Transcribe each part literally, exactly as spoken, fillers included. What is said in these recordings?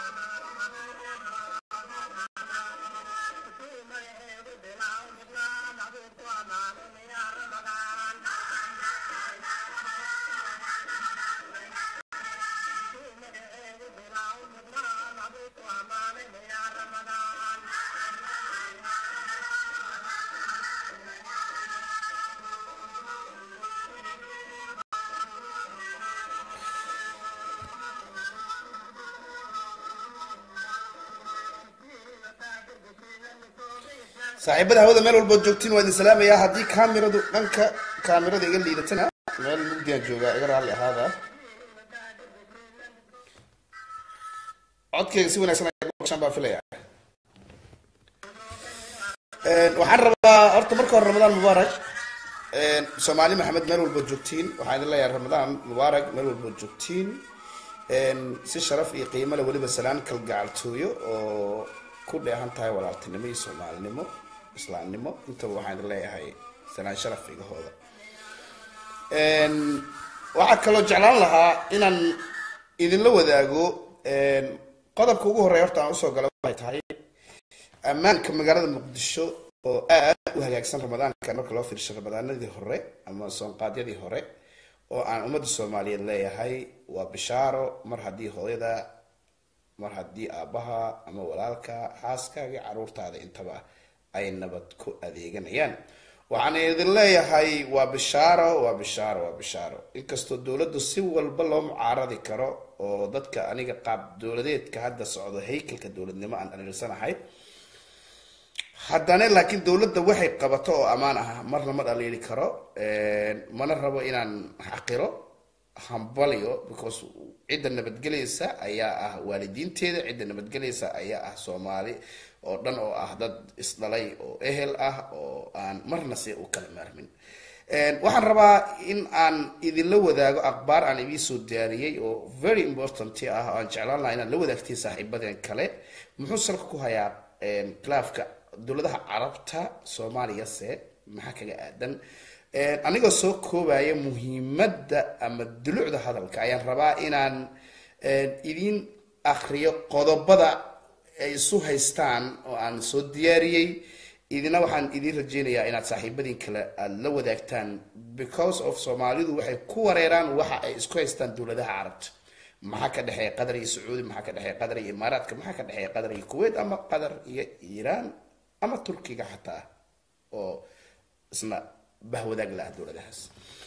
saaxiibada hawada meel walba joogtiin waa idin salaamayaa haddii kaamiradu dhanka kaamirada iga liidatana meel mugdiyan joogaa iga raalli ahaada codkayga si wanaagsan ayaan baa filaya waxaan rabaa horta marka hore ramadaan mubaarak soomaali maxamed meel walba joogtiin waxaan idin leeyahay ramadaan mubaarak meel walba joogtiin si sharaf iyo qiimo leh weliba salaan kalgacaltooyo oo ku dheehan tahay walaaltinimo iyo soomaalinimo islaamnimo intaba waxaan idin leeyahay salaan sharaf igahooda waxaa kaloo jeclaan lahaa inaan idinla wadaago qodobka ugu horreeya horta aan usoo gala waxay tahay ammaanka magaalada muqdisho oo aad u hagaagsan ramadaanka marka loo fiirsho ramadaanadii hore ama soonqaadyadii hore oo aan ummadda soomaaliyeed leeyahay waa bishaaro mar haddii hooyada mar haddii aabbaha ama walaalka xaaskaaga caruurtaada intaba ay nabad ku adeeganayaan waxaan idin leeyahay waa bishaaro waa bishaaro waa bishaaro inkastoo dowladdu si walba loo mucaaradi karo oo dadka aniga qaab dowladeedka hadda socdo haykalka dowladnimo aan dhaliilsanahay haddana laakiin dowladda waxay qabato oo ammaan ah marna ma dhaliili karo mana rabo inaan xaqiro hambaliyo because cidda nabadgelaysa ayaa ah waalidiinteeda cidda nabadgelaysa ayaa ah soomaali oo dhan oo ah dad isdhalay oo ehel ah oo aan marna si u kala maarmin waxaan rabaa in aan idinla wadaago akhbaar aan idin soo diyaariyey oo very important ah oo aan jeclaan lahaa inaan la wadaagtiin saaxiibadeen kale muxuu salka ku hayaa khilaafka dowladaha carabta soomaaliya se maxaa kaga aadan anigoo soo koobaya muhiimadda ama dulucda hadalka ayaan rabaa inaan idin akhriyo qodobada ay isu haystaan oo aan soo diyaariyey idina waxaan idin rajeynayaa inaad saaxiibadiin kale aada la wadaagtaan because of soomaalidu waxay ku wareeraan waxa ay isku haystaan dowladaha carabta maxaa ka dhexeeya qatar iyo sacuudi maxaa ka dhexeeya qatar iyo imaaraadka maxaa ka dhexeeya qatar iyo kuwait ama qatar iyo iiraan ama turkiga xataa oo isna bahwadaag laha dowladahaas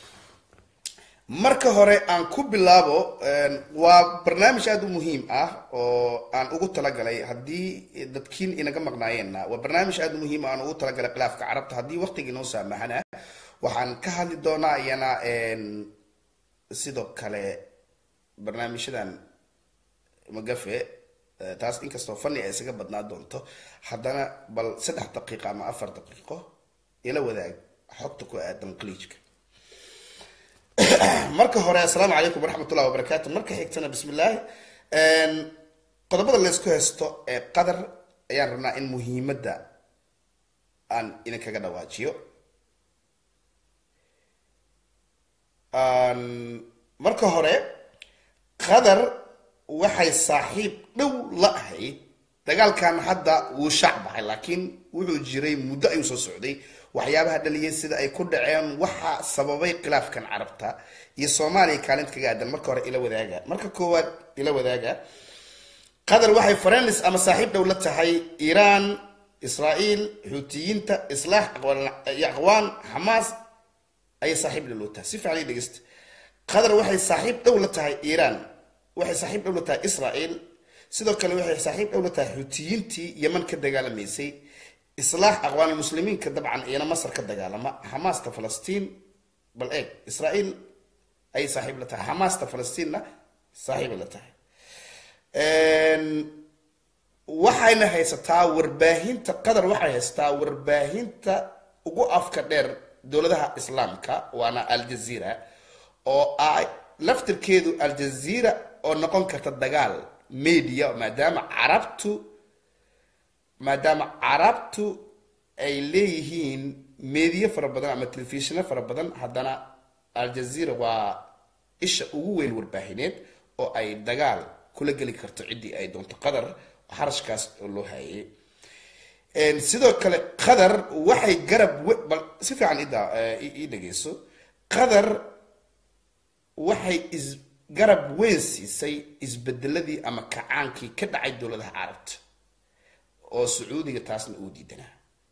marka hore aan ku bilaabo waa barnaamij aada u muhiim ah oo aan ugu talagalay haddii dadkiin inaga maqnaayeenna waa barnaamij aada u muhiim ah aan ugu talagalay khilaafka carabta haddii waqtigii noo saamaxana waxaan ka hadli doonaa iyana sidoo kale barnaamijyadan magafe taas inkastoo fani ay isaga badnaa doonto haddana bal saddex daqiiqo ama afar daqiiqo ila wadaag xogta ku aadan qaliijka marka hore assalaamu calaykum waraxmatullahi wabarakaatu marka xigtana bismillaahi qodobada laysku haysto ee qadar ayaan rabnaa in muhiimadda aan idinkaga dhawaajiyo marka hore qadar waxay saaxiib dhow la ahayd dagaalkan hadda wuu shaac baxay laakiin wuxuu jiray muddo ayuu soo socday waxyaabaha dhaliyay sida ay ku dhaceen waxa sababay khilaafkan carabta iyo soomaaliya kaalinta kaga aadan marka hore ila wadaaga marka koowaad ila wadaaga qadar waxay friends ama saaxiib dhow la tahay iiraan israa'iil xuutiyiinta islaax aqwaan xamaas ayay saaxiib dhow tahay si fiican dhegeysta qadar waxay saaxiib dhow la tahay iiraan waxay saaxiib dhow la tahay israa'iil sidoo kale waxay saaxiib dhow la tahay xuutiyiintii yeman ka dagaalamaysay إصلاح أقوال المسلمين كطبعا أنا مصر كدجالما حماس فلسطين بالإيه إسرائيل أي صاحب لتها حماس فلسطين لا صاحب لتها وحنا هي ستاور باهين تقدر وحنا هي ستاور باهين تا وقف كدير دولتها إسلام كا وأنا الجزيرة أو لفتر كيدو الجزيرة أو نقول كتدجال ميديا ما دام عربتو maadaama carabtu ay leeyihiin meediya fara badan ama telefishina fara badan haddana aljazeera waa isha ugu weyn warbaahineed oo ay dagaal kula geli karto ciddii ay doonto qatar xarashkaas oo loo hayay sidoo kale qatar waxay garab bal si fiican ida ii dhageyso qatar waxay is garab weyn siisay isbedeladii ama kacaankii ka dhacay dowladaha carabta oo sacuudiga taasna uu diidanaa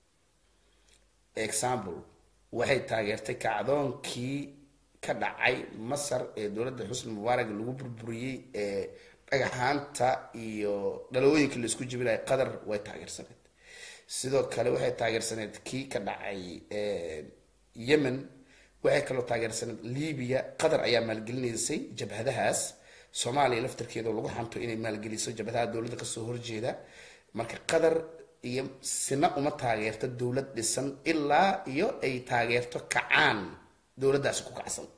example waxay taageertay kacdoonkii ka dhacay masar ee dowladda xusni mubaarak lagu burburiyey ee dhagaxaanta iyo dhalooyinka la isku jibinay qatar way taageersaneed sidoo kale waxay taageersaneed kii ka dhacay yemen waxay kaloo taageersaneed libiya qatar ayaa maalgelinaysay jabhadahaas soomaaliya laftarkeeda lagu xanto inay maalgeliso jabhadaha dowladda kasoo horjeeda marka qatar iyo sina uma taageerto dowlad dhisan ilaa iyo ay taageerto kacaan dowladdaasi ku kacsan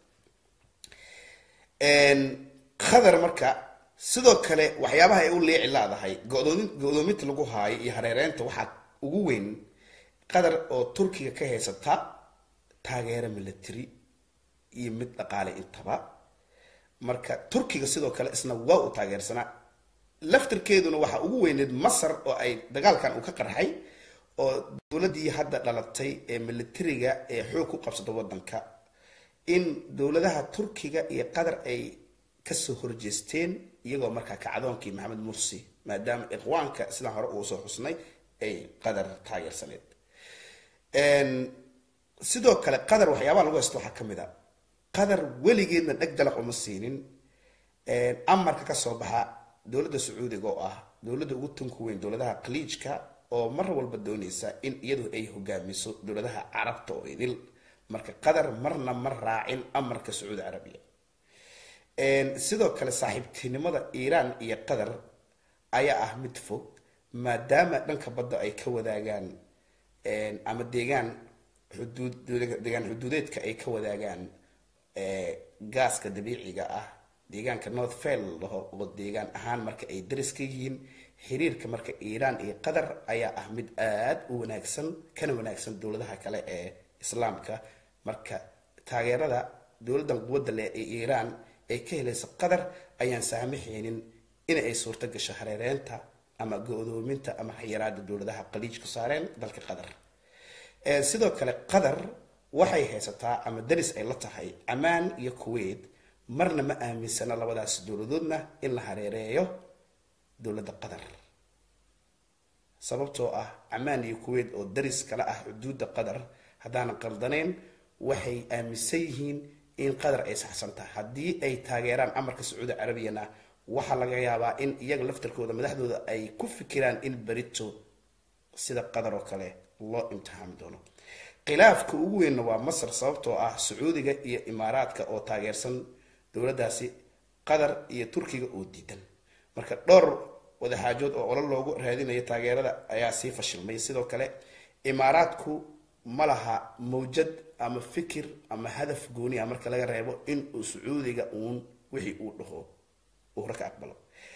qatar marka sidoo kale waxyaabaha ay u leeci laadahay go-doominta lagu haayo iyo hareereynta waxaa ugu weyn qatar oo turkiga ka haysata taageero military iyo mid dhaqaale intaba marka turkiga sidoo kale isna waa u taageersanaa laftirkeeduna waxaa ugu weyneed masar oo ay dagaalkan uu ka qarxay oo dowladdii hadda dhalatay ee militariga ee xoog ku qabsata waddanka in dowladaha turkiga iyo qatar ay kasoo horjeesteen iyagoo markaa kacdoonkii maxamed mursi maadaama iqwaanka sidaan hore uu soo xusnay ay qatar taageersaneed sidoo kale qatar waxyaabaha lagu haysto waxaa ka mid a qatar weligeedna dheg dalaq uma siinin amarka kasoo baxa dowladda sacuudiga oo ah dowladda ugu tunka weyn dowladaha khaliijka oo mar walba doonaysa in iyadu ay hogaamiso dowladaha carabta oo idil marka qatar marna ma raacin amarka sacuudi carabiya sidoo kale saaxiibtinimada iiraan iyo qatar ayaa ah mid fog maadaama dhanka badda ay ka wadaagaan ama deegaan xuduud deegaan xuduudeedka ay ka wadaagaan gaaska dabiiciga ah deegaanka north fail laho oo deegaan ahaan marka ay daris ka yihiin xiriirka marka iiraan iyo qatar ayaa ah mid aad u wanaagsan kana wanaagsan dowladaha kale ee islaamka marka taageerada dowladdan quwadda leh ee iiraan ay ka helaysa qatar ayaan saamaxaynin in ay suurto gasho hareereynta ama go-doominta ama xayiraada dowladaha khaliijku saareen dalka qatar sidoo kale qatar waxay haysataa ama daris ay la tahay ammaan iyo kuwait marna ma aaminsana labadaas dowladoodna in la hareereeyo dowladda qatar sababtoo ah ammaan iyo kuwait oo daris kala ah xuduudda qatar haddaanan qaldanayn waxay aaminsan yihiin in qatar ay saxsan tahay haddii ay taageeraan amarka sacuudi carabiyana waxaa laga yaabaa in iyaga laftarkooda madaxdooda ay ku fikiraan in berito sida qatar oo kale loo imtixaami doono khilaafka ugu weynna waa masar sababtoo ah sacuudiga iyo imaaraadka oo taageersan dowladdaasi qatar iyo turkiga oo diidan marka dhowr wadaxaajood oo olo loogu raadinayo taageerada ayaa sii fashilmay sidoo kale imaaraadku ma laha mawjad ama fikir ama hadaf gooni ah marka laga reebo in uu sacuudiga uun wixii uu dhaho uu raka aqbalo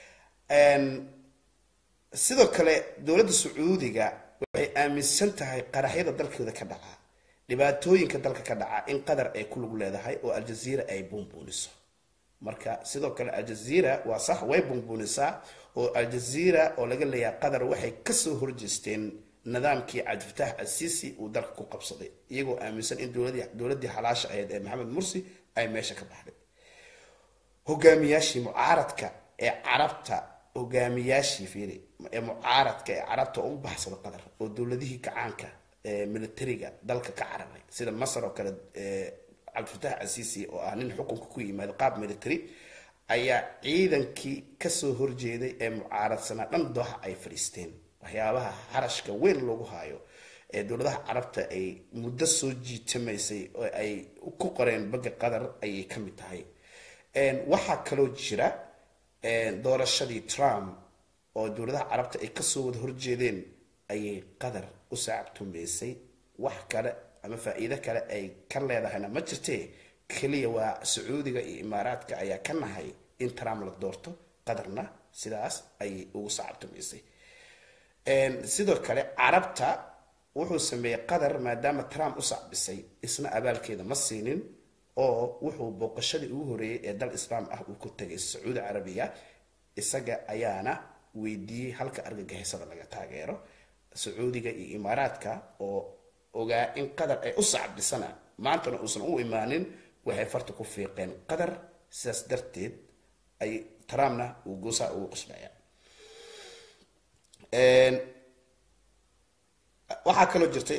sidoo kale dowladda sacuudiga waxay aaminsan tahay qaraxyada dalkooda ka dhaca dhibaatooyinka dalka ka dhaca in qatar ay ku lug leedahay oo aljaziira ay buunbuuniso marka sidoo kale aljaziira waa sax way buunbuunisaa oo aljaziira oo laga leeyahay qatar waxay kasoo horjeesteen nidaamkii cabdifatax asiisi uu dalka ku qabsaday iyagoo aaminsan in dowladii dowladii xalaasha ahayd ee maxamed mursi ay meesha ka baxday hogaamiyaashii mucaaradka ee carabta hogaamiyaashii fiiri ee mucaaradka ee carabta oo u baxsada qatar oo dowladihii kacaanka ee militariga dalka ka carabay sida masar oo kale cabdifatax asiisi oo ah nin xukunka ku yimaada qaab military ayaa ciidankii kasoo horjeeday ee mucaaradsanaa dhan dooxa ay fadhiisteen waxyaabaha harashka weyn loogu haayo ee dowladaha carabta ay muddo soo jiitamaysay oo ay ku qoreen bagga qatar ayay ka mid tahay waxaa kaloo jira doorashadii trump oo dowladaha carabta ay kasoo wada horjeedeen ayay qatar u saacabtumaysay wax kale ama faa'iido kale ay ka leedahayna ma jirtee keliya waa sacuudiga iyo imaaraadka ayaa ka nahay in trump la doorto qatarna sidaas ayay ugu saacabtumaysay sidoo kale carabta wuxuu sameeyey qatar maadaama trump u sacbisay isna abaalkeeda ma siinin oo wuxuu booqashadii ugu horeeyay ee dal islaam ah uu ku tagay sacuudi carabiya isaga ayaana weydiiyey halka argagixisada laga taageero sacuudiga iyo imaaraadka oo ogaa in qadar ay u sacbisana maantana uusan u imaanin waxay farta ku fiiqeen qadar sidaas darteed ay Trumpna uu goosa uu qasbaya een waxa kale jirtay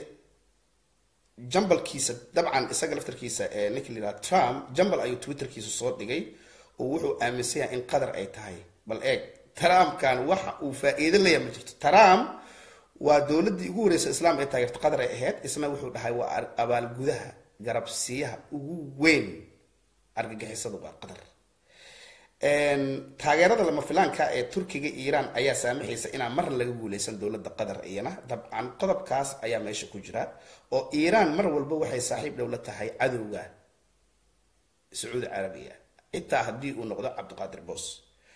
jambalkiisa dabcan isaga laftarkiisa ee Nicola Trump jambal ayuu twitterkiisa soo dhigay oo wuxuu aaminsan in qadar ay tahay bal eeg Trump kan waxa uu faa'iido leeyahay ma jirto Trump waa dawladii ugu horeysay islaam ee taageerta qadar ay ahayd isna wuxuu dhahay waa abaal gudaha garabsiyaha ugu weyn argagixisada waa qadar een taageerada lama filaanka ee Turkiga iyo Iran ayaa saamaxaysa in mar laga guuleysan dawladda qadar iyana dabcan qodobkaas ayaa meesha ku jira oo Iran mar walba waxay saaxiib dawlad tahay cadowga Saudi Arabia inta hadii uu noqdo Abdulqaadir Boos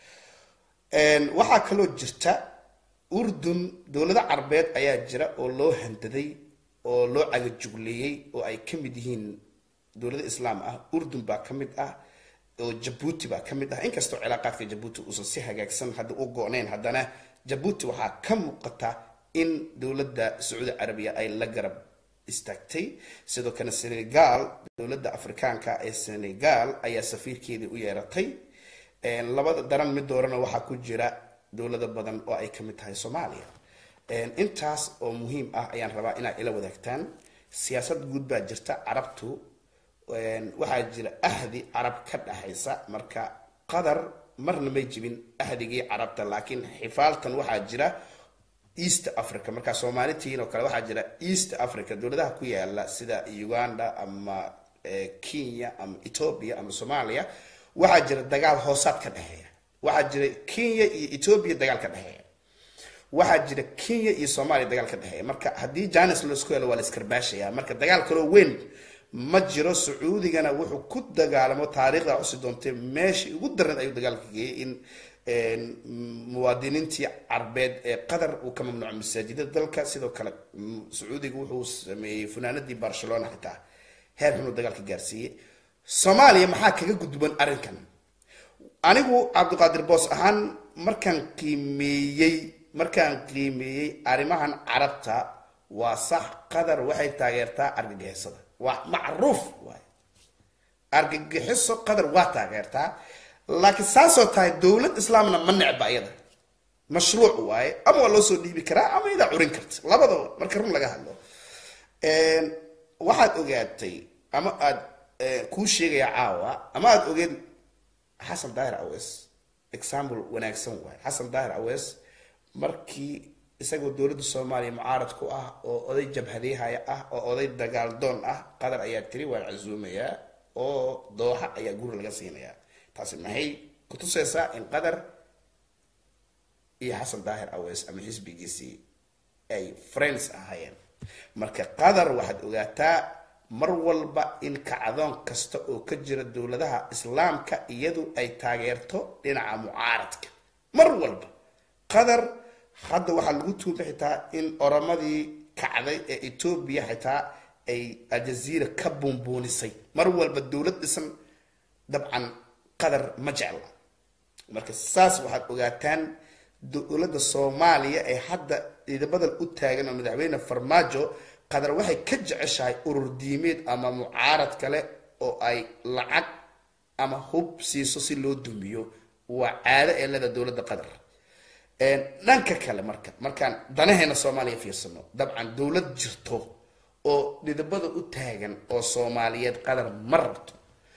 een waxa kale oo jirta Urdun dawladda Carabeed ayaa jira oo loo handaday oo loo cagajugleeyay oo ay kamid yihiin dawladda Islaam ah Urdun baa kamid ah oo Djibouti baa kamid ah inkastoo cilaaqaadka Djibouti uu si hagaagsan hadda u go'neen haddana Djibouti waxa ka muuqata in dawladda Saudi Arabia ay la garab istaagtay sidoo kale Senegal dawladda Afrikaanka ee Senegal ayaa safiirkeedii u yeeratay een labada daran mid doorana waxa ku jira dawlado badan oo ay kamid tahay Soomaaliya een intaas oo muhiim ah ayaan rabaa inay ila wadaagtaan siyaasad guud baa jirta Carabtu een waxa jira ahdi Carab ka dhaxaysa marka qadar marna may jibin ahdigii Carabta laakiin xifaaltan waxa jira East Africa marka Soomaalitiin oo kale waxa jira East Africa dawladaha ku yaala sida Uganda ama Kenya ama Ethiopia ama Soomaaliya waxa jira dagaal hoosaad ka dhaxeeya waxa jira Kenya iyo Ethiopia dagaal ka dhaxeeya waxa jira Kenya iyo Soomaaliya dagaal ka dhaxeeya marka hadii Janice loo isku helo waa la iskarbashaya marka dagaal kale weyn ma jiro Sacuudigana wuxuu ku dagaalamo taariikhda cusub doonte meeshii ugu daran ayuu dagaalka geeyay in een muwaadiniintii Carabeed ee qadar uu ka mamnuuc masaajidada dalka sidoo kale Sacuudiga wuxuu sameeyay funaanadii Barcelona xitaa heer inuu dagaalka gaarsiiyay Soomaaliya maxaa kaga gudban arinkan anigu Abdulqaadir Boos ahaan markaan qiimeeyay markaan qiimeeyay arimahan Carabta waa sax qadar waxay taageertaa argagixisada waa macruuf waay argagixiso qadar waa taageertaa laakiin saasoo tahay dawlad islaamna ma necba ayada mashruuc waay ama waa loo soo dhiibi karaa ama ida curin karta labadaba marka run laga hadlo een waxaad ogaatay ama aad ku sheegaya caawa ama aad ogeed Xasan Daahir Awees example wanaagsan waay Xasan Daahir Awees markii isagoo dawladda Soomaaliya mucaarad ku ah oo oday jabhadeehaya ah oo oday dagaal doon ah qadar ayaa tiri waa casuumaya oo dooxa ayaa guri laga siinaya taasi maxay ku tusaysaa in qadar iyo Xasan Daahir Awees ama xisbigiisii ay friends ahaayeen marka qadar waxaad ogaataa mar walba in kacdoon kasta oo ka jira dawladaha islaamka iyadu ay taageerto dhinaca mucaaradka mar walba qadar hadda waxa lagu tuubixitaa in oramadii kacday ee Ethiopia xitaa ay Aljazeera ka buunbuunisay mar walba dawlad dhisan dabcan qadar ma jecla marka saas waxaad ogaataan dawladda Soomaaliya ee hadda idabadal u taagan oo madaxweyne Farmaajo qadar waxay ka jeceshahay urur diimeed ama mucaarad kale oo ay lacag ama hub siiso si loo dumiyo waa caado ee lada dawladda qadar een dhanka kale marka markaan danaheena Soomaaliya fiirsano dabcan dawlad jirto oo idabada u taagan oo Soomaaliyeed qadar marto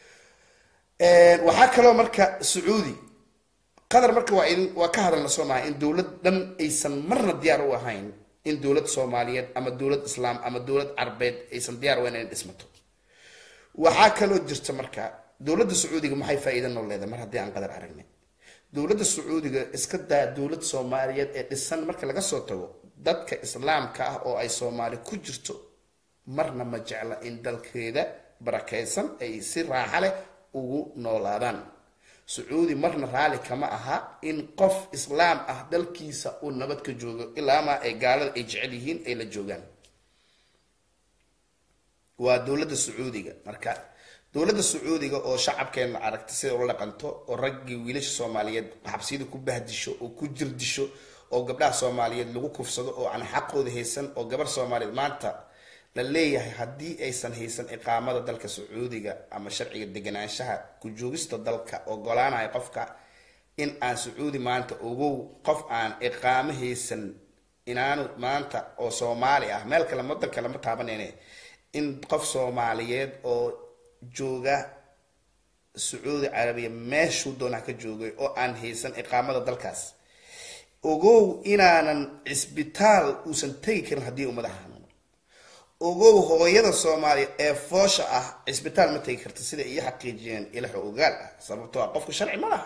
een waxa kale marka Sacuudi qadar marka waa in waa ka hadalna Soomaaliya in dawlad dhan aysan marna diyaar u ahayn in dawlad Soomaaliyeed ama dawlad Islaam ama dawlad Carabeed aysan diyaar u ahayn in dhismato waxa kale oo jirta marka dawladda Sacuudiga maxay faa'iido noo leedahay mar haddii aan qadar aragnay dawladda Sacuudiga iska daa dawlad Soomaaliyeed ee dhisan marka laga soo tago dadka islaamka ah oo ay Soomaali ku jirto marna ma jecla in dalkeeda barakaysan ay si raaxo leh ugu noolaadaan Sacuudi marna raali kama aha in qof islaam ah dalkiisa uu nabad ka joogo ilaa ma ay gaalada ay jecel yihiin ay la joogaan waa dawladda Sacuudiga marka dowladda Sacuudiga oo shacabkeena aragtay sida uu la dhaqanto oo raggi wiilasha Soomaaliyeed xabsiyada ku bahdisho oo ku jirdisho oo gabdhaha Soomaaliyeed lagu kufsado oo aan xaqooda haysan oo gabar Soomaaliyeed maanta la leeyahay hadii aysan haysan iqaamada dalka Sacuudiga ama sharciga deganaanshaha ku joogista dalka oo golaanay qofka in aan Sacuudi maanta ugu qof aan iqaamo haysan inaanu maanta oo Soomaali ah meel kale wadan kale ma taabanayne in qof Soomaaliyeed oo jooga Sacuudi Carabiya meeshu doona ka joogay oo aan haysan iqaamada dalkaas ogow inaanan isbitaal uusan tagi karin hadii uu madax xanuuno ogow hooyada Soomaali ee foosha ah isbitaal ma tagi karto sida ay xaqiijiyeen ilaah ogaal ah sababtoo ah qofku sharci ma laha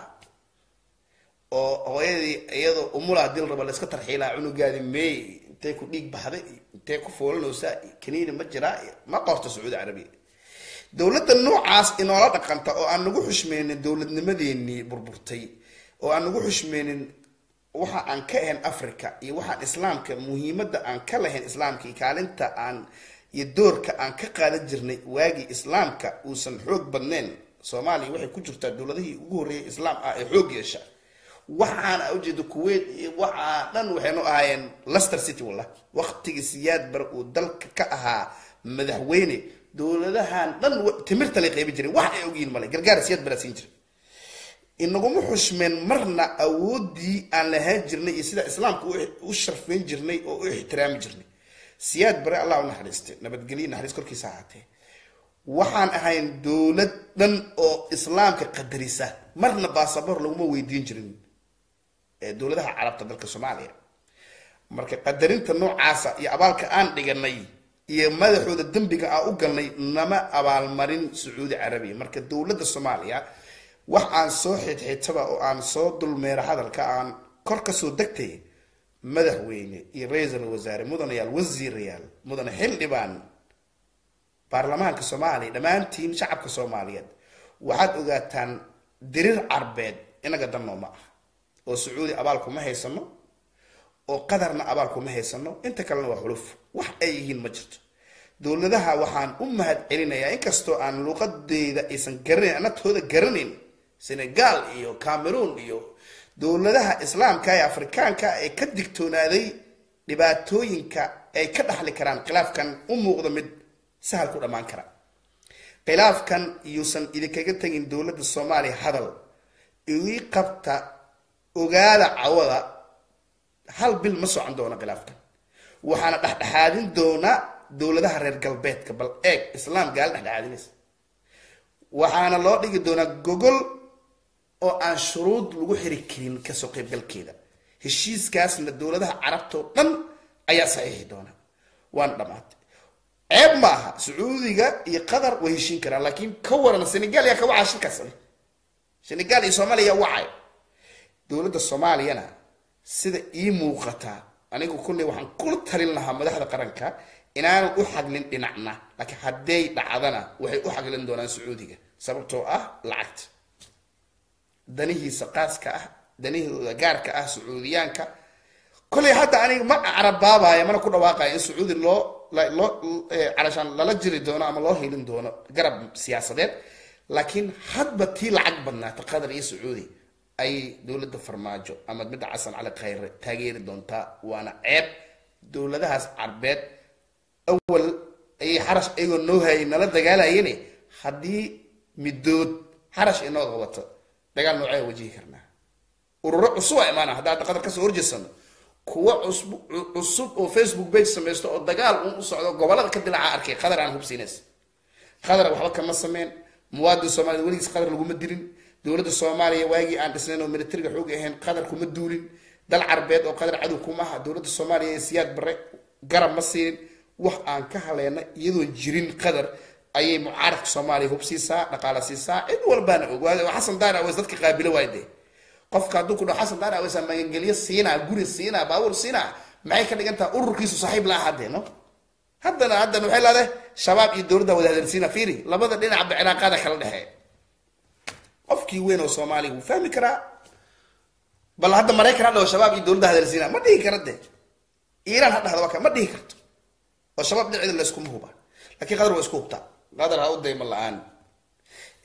oo hooyadii iyadoo umula dil raba la iska tarxiilaa cunugaadi meey intee ku dhiig baxday intee ku foolanaysa kaniini ma jira ma qorto Sacuudi Carabiya dowladda noocaas inoola dhaqanta oo aan nagu xushmeenin dowladnimadeennii burburtay oo aan nagu xushmeenin waxa aan ka ahayn Afrika iyo waxa islaamka muhiimadda aan ka lahayn islaamka kaalinta aan iyo doorka aan ka qaadan jirnay waagi islaamka uusan xoog badneen Soomaaliya waxay ku jirtaa dowladihii ugu horeeyay islaam ah ee xoog yeesha waxaan ujeedo Kuwait waxa dhan waxaynu ahaayeen Leicester City wala waqtiga siyaad bar uu dalka ka ahaa madaxweyne dowladahan dhan timirta la qeyb jiray wax ay ogyiin malay gargaar siyaad barasiin jiray inaguma xushmeen marna awoodii aan lahayn jirnay sida islaamku u sharfeen jirnay oo u ixtiraami jirnay siyaad bare Allah u naxariistay nabadgelyo naxariis korkiisa ahaatee waxaan ahayn dowlad dhan oo islaamka qadarisa marna baasaboor laguma weydiin jirin ee dowladaha carabta dalka Soomaaliya marka qadarinta noocaasa iyo abaalka aan dhiganay iyo madaxooda dambiga aan u galnay nama abaal marin Sacuudi Carabiya marka dowladda Soomaaliya wax aan soo xidxitaba oo aan soo dulmeer hadalka aan kor ka soo degtay madaxweyne iyo ra'iisul wasaare mudanayaal wasiirayaal mudane xildhibaan baarlamaanka Soomaaliya dhamaantiin shacabka Soomaaliyeed waxaad ogaataan dirir carbeed inaga dannooma ah oo Sacuudi abaal kuma haysano oo qadarna abaal kuma haysano inta kalena waa xuluf wax ay yihiin ma jirto dowladaha waxaan u mahad celinayaa inkastoo aan luqadeeda aysan garaneyn anatooda garaneyn Senegal iyo Cameroon iyo dowladaha islaamka ee Afrikaanka ee ka digtoonaaday dhibaatooyinka ay ka dhaxli karaan khilaafkan u muuqdo mid sahal ku dhamaan kara khilaafkan yuusan idinkaga tagin dowladda Soomaaliya hadal ii qabta ogaada cawada hal bil ma socon doona khilaafkan waxaana dhaxdhaxaadin doona dowladaha reer galbeedka bal eeg islaam gaal dhaxdhaxaadinaysa waxaana loo dhigi doona gogol oo aan shuruud lagu xiri karin ka soo qayb galkeeda heshiiskaasna dowladaha carabta oo dhan ayaa saxiixi doona waan dhamaatay ceeb maaha Sacuudiga iyo Qatar way heshiin karaan laakiin ka waran Senegal yaa ka waxa shirkaas Senegal iyo Soomaaliya wacay dowladda Soomaaliyana sida ii muuqata anigu kulli waxaan ku talin lahaa madaxda qaranka inaan u xaglin dhinacna laakiin haday dhacdana waxay u xaglin doonaan Sacuudiga sababtoo ah lacagta danihiisa qaaska ah danihooda gaarka ah Sacuudiyaanka kulli hadda aniga ma carabaabaya mana ku dhawaaqay in Sacuudi loo loo calashan lala jiri doono ama loo helin doono garab siyaasadeed laakiin hadba tii lacag badnaata Qatar iyo Sacuudi ay dowladda farmaajo ama midda Xasan Cali Khayre taageeri doonta waana ceeb dowladahaas carbeed awal ay xarash ayagoo noo hayay nala dagaalayeen hadii midood xarash inoo qabato dagaal noocay wajihi karnaa ururo cusub ay maana hadaa Qatar ka soo horjeesano kuwa cusub cusub oo Facebook page sameeysto oo dagaal uu socdo gobolada ka dilaa arkay Qatar aan hubsiinays Qatar waxba kama sameyn muwaadin Soomaali waligiis Qatar lagu ma dirin dowladda Soomaaliya waagi aan dhisneen oo militariga xoog ahayn Qatar kuma duulin dal carbeed oo Qatar cadow kuma aha dowladda Soomaaliya siyaad bare garab ma siin wax aan ka haleena iyadoo jirin Qatar ayay mucaaradka Soomaaliya hubsiisa dhaqaale siisa cid walbana ogaado Xasan Daar Aweys dadka qaabilo waayde qofka haduu ku dhaw Xasan Daar Aweys ama ingaliis siina guri siina baawur siina maxay ka dhigantaa ururkiisu saaxiib la ahadeeno haddana haddana waxay leedahay shabaab iyo dowladda wada hadalsiina fiiri labada dhinac cilaaqada kala dhaxay qofkii weyn oo Soomaali uu fahmi kara bal hadda Mareykan hadda shabaab iyo dowladda hadalsiina ma dhihi karade Iran hadda hadaba ka ma dhihi karto oo shabaab dhinaceeda la isku muuba laakiin Qatar waa isku hubta Qatar ha u dayma la'aan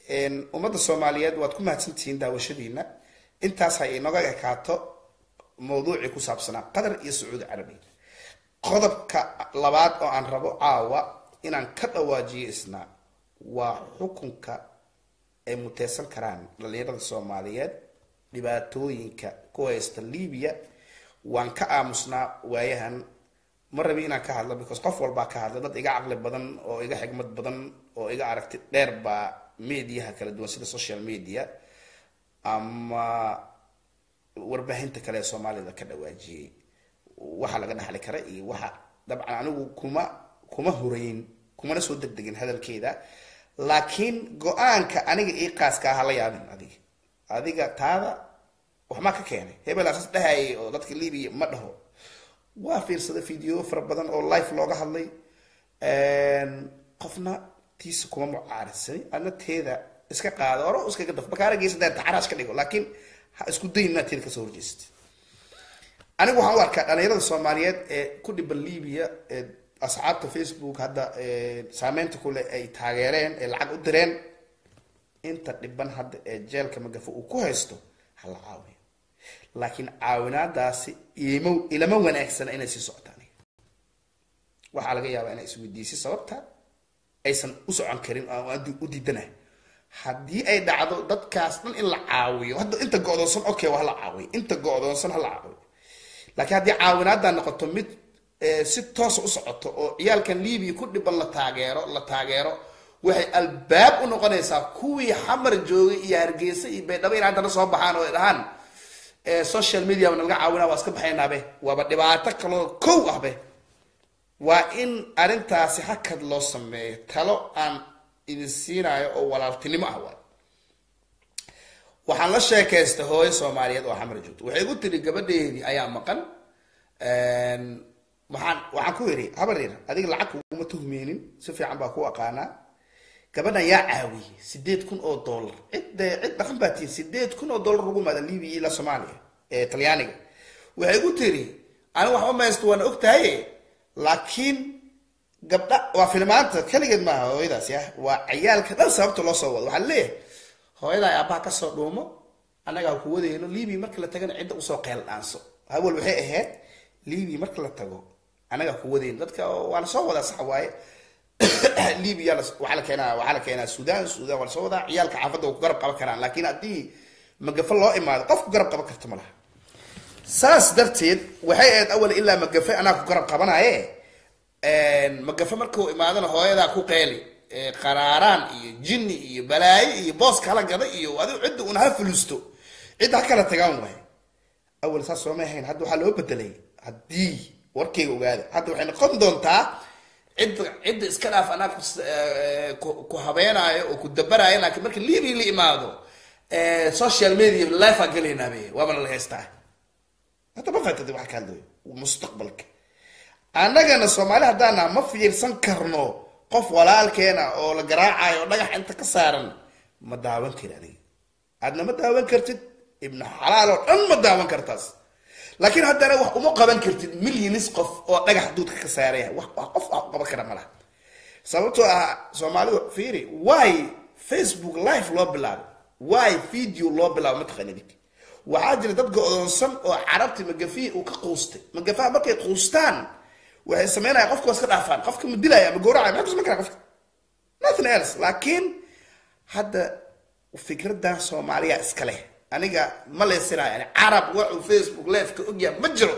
een ummadda Soomaaliyeed waad ku mahadsantihiin daawashadiina intaas hay inaga ekaato mowduuci ku saabsanaa Qatar iyo Sacuudi Carabiya qodobka labaad oo aan rabo caawa inaan ka dhawaajiyo isna waa xukunka ay muteysan karaan dhalinyarada Soomaaliyeed dhibaatooyinka ku haysta Liibiya waan ka aamusnaa waayahan ma rabi inaan ka hadlo because qof walba ka hadla dad iga aqli badan oo iga xigmad badan oo iga aragti dheer ba media kala duwan sida social media ama warbaahinta kale Soomaalida ka dhawaajiyay waxa laga dhaxli kara iyo waxa dabcan anigu kuma kuma horeyn kuma soo degdegin hadalkeeda laakiin go'aanka aniga ee qaaska ah la yaabin adiga adiga taada wax ma ka keenay hebel asas dhahay oo dadka Liibiya ma dhaho waa fiirsada video far badan oo live looga hadlay een qofna tiis kuma mucaarasay ana teeda iska qaado oro iska gadaf bakaaragiisa dad taxaraas ka dhigo laakiin ha isku dayna tiin ka soo horjeest anigu waxaan u arkaa dhalinyarada Soomaaliyeed ee ku dhiban Liibiya ee asxaabta Facebook hadda ee saameynta kule ay taageereen ee lacag u direen inta dhiban hadda ee jeelka magafo uu ku haysto hal caawiyo laakiin caawinaadaasi iimo ilama wanaagsan inay si socotaan waxa laga yaabaa inay isweydiisay sababta aysan u socon karin oo u diidana haddii ay dhacdo dadkaas dhan in la caawiyo hadda inta go'doonsan okay waa la caawiyo inta go'doonsan hal caawiyo laakiin haddii caawinaada noqoto mid si toos u socoto oo ciyaalkan Liibiya ku dhiban la taageero la taageero waxay albaab u noqonaysaa kuwii xamar joogay iyo Hargeysa iyo Baydhabo in hadda soo baxaan oo dhahan ee social media wana laga caawinaa waa iska baxaynaa be waaba dhibaato kale kow ah be waa in arintaasi hakad loo sameeyo talo aan idin siinayo oo walaaltinimo ah waa waxaan la sheekaystay hooyo Soomaaliyeed oo xamar joogto waxay ugu tiri gabadheedii ayaa maqan een waxaan waxaan ku yiri habareer adiga lacag kuma tuhmeenin si fiican baa ku aqaana gabadhan yaa caawi sideed kun oo dollar cid cid dhaqan baatiin sideed kun oo dollar ugu maada Liibiya ila Soomaaliya ee Talyaaniga waxay ugu tiri aniga waxba ma haysto waan ogtahay laakiin gabdha waa filmaanta kaligeed ma hooyadaas yaa waa ciyaalka dhan sababta loo soo wado waxa leeyahay hooyada aabbaha ka soo dhuumo anaga ku wadeeno Liibiya marka la tagana cid u soo qeyl dhaanso hawal waxay ahayd Liibiya marka la tago anaga ku wadeeno dadka waa la soo wada sax waaye Liibiya waxa la keenaa waxa la keenaa Suudaan Suudaan waa soo wada ciyaalka xaafadda ku garab qaban karaan laakiin hadii magafo loo imaado qof ku garab qaban karto ma laha saas darteed waxay aad awal ilaa magafo ana ku garab qabanaaye een magafo markuu imaadana hooyada ku qeyli qaraaraan iyo jinni iyo balaayi iyo boos kala gada iyo adigu cid uu naha fulusto cid kala tagaan way awal saas soo ma ahayn hadda waxa loo bedelay hadii warkayga ogaada hadda waxay noqon doontaa cid cid iska dhaaf ana ku habeenaayo oo ku dabaraayo laakiin markii Liibiya la imaado ee social media live galina be waa la heystaa hada ma faatay wax kale mustaqbalka anagana Soomaali hadana ma fiirsan karno qof walaalkeena oo la garaacayo dhagax inta ka saaran ma daawan karaan adna ma daawan kartid ibn xalaal oo dhan ma daawan kartaas laakiin hadana wax uma qaban kartid milyanis qof oo dhagax duudka ka saaraya wax qof ah qaban kara malaha sababtoo ah Soomaalidu fiiri why Facebook live loo bilaabo why video loo bilaabo ma taqaanid waxa jira dad go'doonsan oo carabti magafi uu ka qoostay magafa markay qoostaan waxay sameynayaan qofka iska dhaafaan qofka ma dilaya ama gooracay ma tusman kara qofka nothing else laakiin hadda fikradda Soomaaliya iska leh aniga ma leesina yani arab waa Facebook live ka ogya ma jiro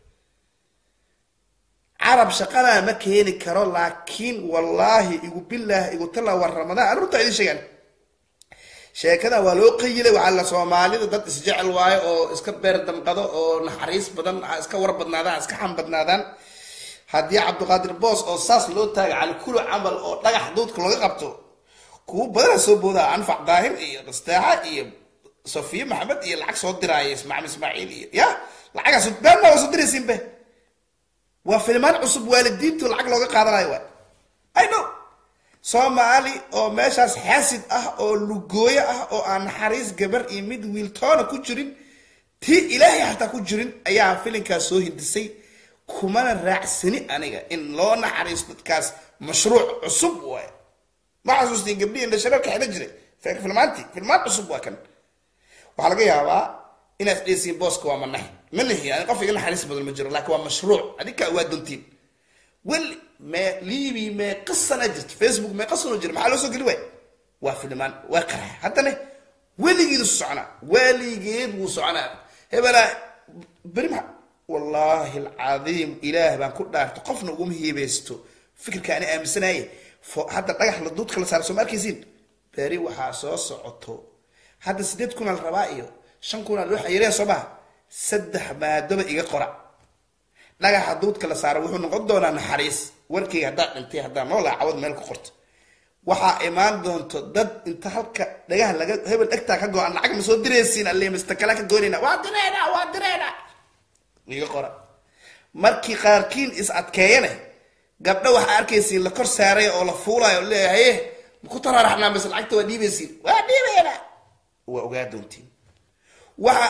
arab shaqada ma keeni karo laakiin wallahi igu billah igu tala war ramadaan arunta idin sheegan sheekada waa loo qeeyilay waxa la Soomaalida dad isjecel waayo oo iska beer damqado oo naxariis badan iska war badnaadaan iska xam badnaadaan hadii Cabdiqaadir Boos oo saas loo taagay cali kullu amal oo dhagax doodka laga qabto ku badan soo booda anfac daahir iyo qastaaha iyo Sofia Maxamed iyo lacag soo diray Ismaaciil Ismaaciil ya lacag soo baan soo diraysin be waa filmaan cusub waalidiintu lacag looga qaadanayo waa I know Soomaali oo meeshaas xasid ah oo lugooyo ah oo aan naxariis gabar iyo mid wiil toona ku jirin tii Ilaahay xataa ku jirin ayaa filinka soo hindisay kumana raacsani aniga in loo naxariis dadkaas mashruuc cusub way ma xasuustiin gabdhiin la sharafka xidha jiray filmaanti filmaan cusub waa kan waxaa laga yaabaa inaad dhaysiin booska waa manax manahi yani qof iga naxariis badan ma jiro laakiin waa mashruuc adinka waa doontiin weli ma liibi ma qisana jirto facebook ma qisana jiro maxaa loo soo geli waay waa filmaan waa qarax haddana weligeedu socona weligeed wuu soconaa hebela بريمة والله العظيم إله بان كل دار تقفنا وقوم هي بيستو فكر كأني أمسناي حتى طيح للضوط خلص صار سمار كيزين بري وحاسوس عطو هذا سديت كنا الربائيو شن كنا نروح يريا صباح سدح ما دب إيجا قرع لقى حدود كلا صار وحنا نقضونا نحريس وركي هدا انتي هدا ما ولا عوض مالك قرت وحا إيمان دون تضد انت هلك لقاه لقى هبل أكتر كجو أنا عقم صوت دريسين اللي مستكلك جونينا وادرينا وادرينا iga qora markii qaarkiin is adkeeyane gabdho waxa arkaysiin la kor saaray oo la fuulayo leeyahay ku tararaxna bas lacagta waa dhiibaysiin waa dhiibayna waa ogaa doontiin waxa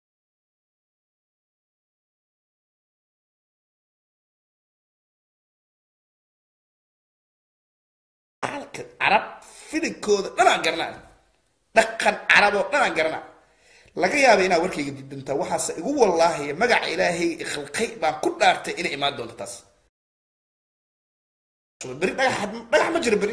arab fidinkooda dhanaan garanaa dhaqan carab oo dhanaan garanaa laga yaabo inaa warkayga didinta waxaas igu wallaahi magac ilaahay khalqay baan ku dhaartay inay imaan doonto taas bari dhagax dhagax ma jiro bari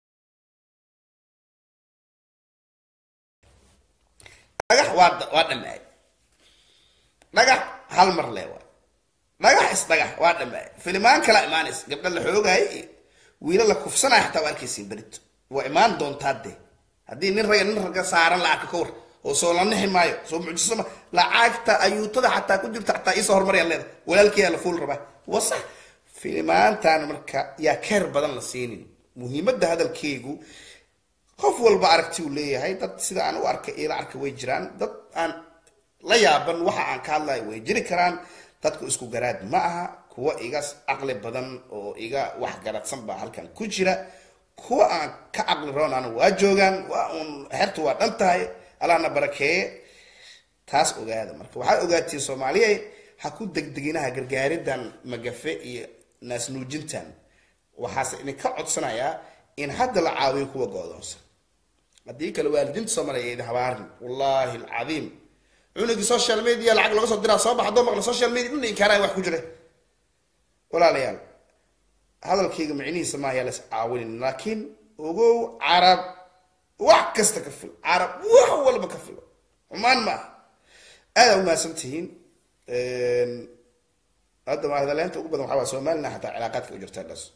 dhagax waa waa dhammaay dhagax hal mar leewa dhagax is dhagax waa dhammaay filimaan kala imaanays gabdha la xoogay wiila la kufsanay xataa warkaysiin barito waa imaan doontaa de haddii nin rag nin rag saaran la arko kowr oo soo la nixi maayo soo mucjiso ma lacagta ayuutada xataa ku jirta xataa isoo hormariyaan leeda walaalkii la fuul rabaa wasa filmaantan marka yaa keer badan la siinin muhiimadda hadalkeegu qof walba aragti uu leeyahay dad sida aan u arkay ila arkay way jiraan dad aan la yaaban waxa aan ka hadlayo way jiri karaan dadku isku garaad ma aha kuwa iga aqli badan oo iga wax garadsan baa halkan ku jira kuwa aan ka aqli roonaan waa joogaan waa un xertu waa dhan tahay allahna barakeeye taas ogaada marka waxaa ogaatiin soomaaliya ha ku degdeginaha gargaaridan magafe iyo naas nuujintan waxaase idinka codsanayaa in hadda la caawiyo kuwa go-doonsan haddii kale waalidiinta soomaaliya idin habaarin wallaahi alcadiim cunugii social media lacag laga soo diraa soo baxa doo maqla social media dhan inkaaraya wax ku jira walaalayaal hadalkayga micnihiisa maaha yaa las caawinin laakiin ogow carab wax kasta ka fil carab wax walba ka filo xumaan maaha aada umahadsantihiin hadda mahadaleynta ugu badan waxaa waa somaliland xataa cilaaqaadka u jirtaa dhas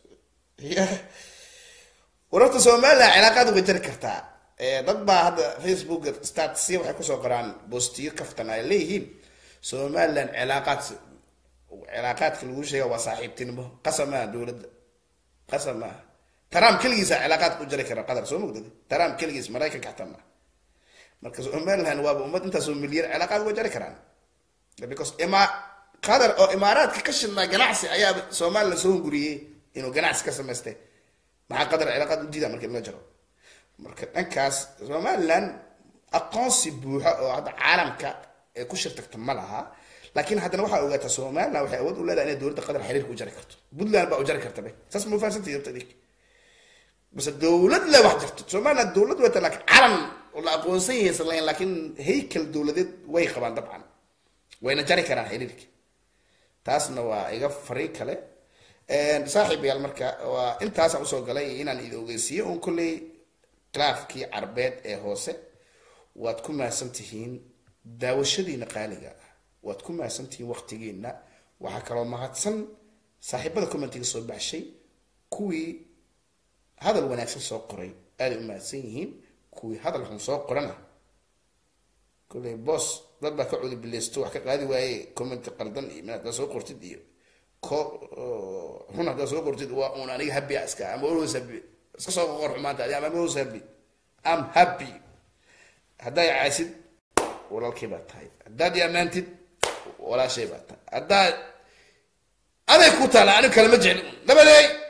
wararta somaliland cilaaqaad uga jari kartaa dad baa hadda facebook statusya waxay kusoo qoraan boostiyo kaftan ay leeyihiin somaliland cilaaqaad cilaaqaadka lagu sheega waa saaxiibtinimo qasamaha dowladda qasamaha taraam keligiisa cilaaqaad ku jari kara qadar soo mogdad taraam keligiis maraykanka xataa ma marka somaliland waaba ummad intaasoo milyan cilaaqaad uga jari karaan because ima qadar oo imaaraadka ka shidnaa ganacsi ayaa somaliland soo hunguriyey inuu ganacsi ka samaystay maxaa qadar cilaaqaad u diida marka in la jaro marka dhankaas somaliland aqoonsi buuxa oo hadda caalamka ee ku shirtagta ma laha laakiin haddana waxaa ogaataa somaliland waxay awood u leedahay inay dowladda qadar xiriirka u jari karto puntland baa u jari karta be saas ma fahansantahay horta adig bas dowlad le wax jirto somaliland dowlad wata laakiin calan oo la aqoonsan yahay islayn laakiin heykal dowladeed way qabaan dabcan wayna jari karaan xiriirka taasna waa iga fari kale saaxiib yaal marka waa intaasaan usoo galay inaan idin ogeysiiyo un kolley khilaafkii carbeed ee hoose waad ku mahadsan tihiin daawashadiina qaaliga ah waad ku mahadsan tihiin waqtigiina waxaa kaloo mahadsan saaxiibada commentiga soo baxshay kuwii hadal wanaagsan soo qoray aaday u mahadsan yihiin kuwii hadal xun soo qorana kolley boos dad baa ka cudi bileysto wax ka qaadi waaye comment qaldan iyo mid haddaa soo qortid iyo ko xun haddaa soo qortid waa uun aniga happy iska ama always happy iska soo qor xumaanta adi ama always happy I'm happy haddaa caasid walaalkay baa tahay haddaad i ammaantid walaashay baa tahay haddaa aday ku taala aniga kalama jeclin nabadeey